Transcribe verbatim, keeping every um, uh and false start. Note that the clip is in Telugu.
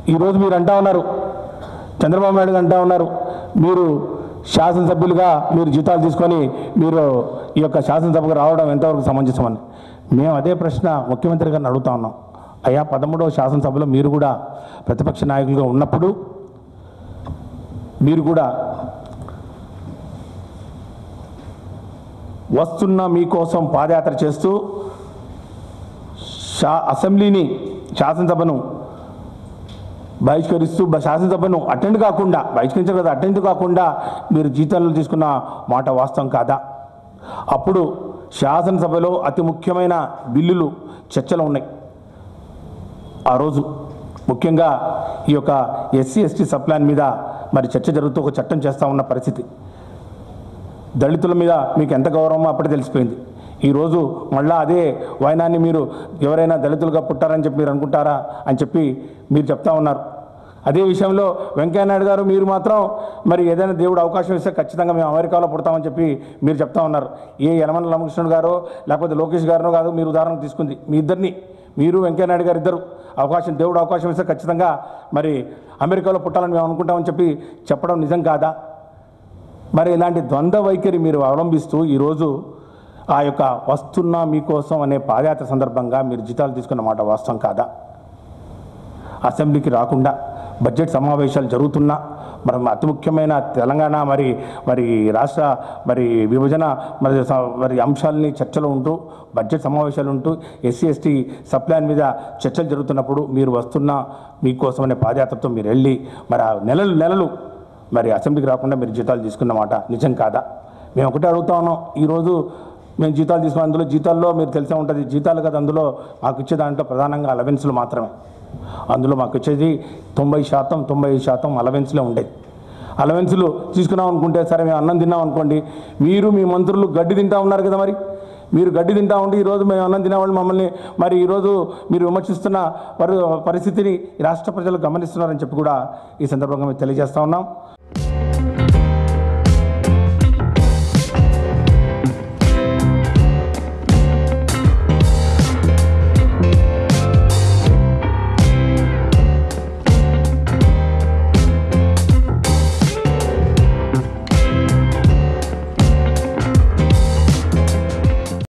ఈరోజు మీరు అంటా ఉన్నారు, చంద్రబాబు నాయుడు అంటా ఉన్నారు, మీరు శాసనసభ్యులుగా మీరు జీతాలు తీసుకొని మీరు ఈ యొక్క శాసనసభకు రావడం ఎంతవరకు సమంజసమని. మేము అదే ప్రశ్న ముఖ్యమంత్రి గారిని అడుగుతా ఉన్నాం. అయ్యా, పదమూడవ శాసనసభలో మీరు కూడా ప్రతిపక్ష నాయకులుగా ఉన్నప్పుడు మీరు కూడా వస్తున్న మీకోసం పాదయాత్ర చేస్తూ శా అసెంబ్లీని శాసనసభను బహిష్కరిస్తూ శాసనసభను అటెండ్ కాకుండా బహిష్కరించారు కదా, అటెండ్ కాకుండా మీరు జీతాలు తీసుకున్న మాట వాస్తవం కాదా? అప్పుడు శాసనసభలో అతి ముఖ్యమైన బిల్లులు చర్చలో ఉన్నాయి. ఆ రోజు ముఖ్యంగా ఈ యొక్క ఎస్సీ ఎస్టీ సబ్ ప్లాన్ మీద మరి చర్చ జరుగుతూ ఒక చట్టం చేస్తూ ఉన్న పరిస్థితి. దళితుల మీద మీకు ఎంత గౌరవమో అప్పుడే తెలిసిపోయింది. ఈరోజు మళ్ళా అదే వైనాన్ని మీరు ఎవరైనా దళితులుగా పుట్టారని చెప్పి మీరు అనుకుంటారా అని చెప్పి మీరు చెప్తా ఉన్నారు. అదే విషయంలో వెంకయ్యనాయుడు గారు మీరు మాత్రం మరి ఏదైనా దేవుడు అవకాశం ఇస్తే ఖచ్చితంగా మేము అమెరికాలో పుడతామని చెప్పి మీరు చెప్తా ఉన్నారు. ఏ యనమల రామకృష్ణుడు గారో లేకపోతే లోకేష్ గారినో కాదు మీరు ఉదాహరణ తీసుకుంది, మీ ఇద్దరిని, మీరు వెంకయ్యనాయుడు గారు ఇద్దరు అవకాశం దేవుడు అవకాశం ఇస్తే ఖచ్చితంగా మరి అమెరికాలో పుట్టాలని మేము అనుకుంటామని చెప్పి చెప్పడం నిజం కాదా? మరి ఇలాంటి ద్వంద్వ వైఖరి మీరు అవలంబిస్తూ ఈరోజు ఆ యొక్క వస్తున్నా మీకోసం అనే పాదయాత్ర సందర్భంగా మీరు జీతాలు తీసుకున్న మాట వాస్తవం కాదా? అసెంబ్లీకి రాకుండా బడ్జెట్ సమావేశాలు జరుగుతున్నా మరి అతి ముఖ్యమైన తెలంగాణ మరి మరి రాష్ట్ర మరి విభజన మరి మరి అంశాలని చర్చలు ఉంటూ బడ్జెట్ సమావేశాలు ఉంటూ ఎస్సీ ఎస్టీ సబ్ ప్లాన్ మీద చర్చలు జరుగుతున్నప్పుడు మీరు వస్తున్న మీకోసం అనే పాదయాత్రతో మీరు వెళ్ళి మరి నెలలు నెలలు మరి అసెంబ్లీకి రాకుండా మీరు జీతాలు తీసుకున్న మాట నిజం కాదా? మేము ఒకటే అడుగుతా ఉన్నాం. ఈరోజు మేము జీతాలు తీసుకున్న అందులో జీతాల్లో మీరు తెలిసే ఉంటుంది, జీతాలు కదా అందులో మాకు ఇచ్చే దాంట్లో ప్రధానంగా అలవెన్స్లు మాత్రమే. అందులో మాకు వచ్చేది తొంభై శాతం తొంభై శాతం అలవెన్స్లో ఉండేది. అలవెన్స్లు తీసుకున్నాం అనుకుంటే సరే మేము అన్నం తిన్నాం అనుకోండి, మీరు మీ మంత్రులు గడ్డి తింటా ఉన్నారు కదా, మరి మీరు గడ్డి తింటా ఉండి ఈరోజు మేము అన్నం తినేవాళ్ళు మమ్మల్ని మరి ఈరోజు మీరు విమర్శిస్తున్న పరి పరిస్థితిని రాష్ట్ర ప్రజలు గమనిస్తున్నారని చెప్పి కూడా ఈ సందర్భంగా మేము తెలియజేస్తా ఉన్నాం.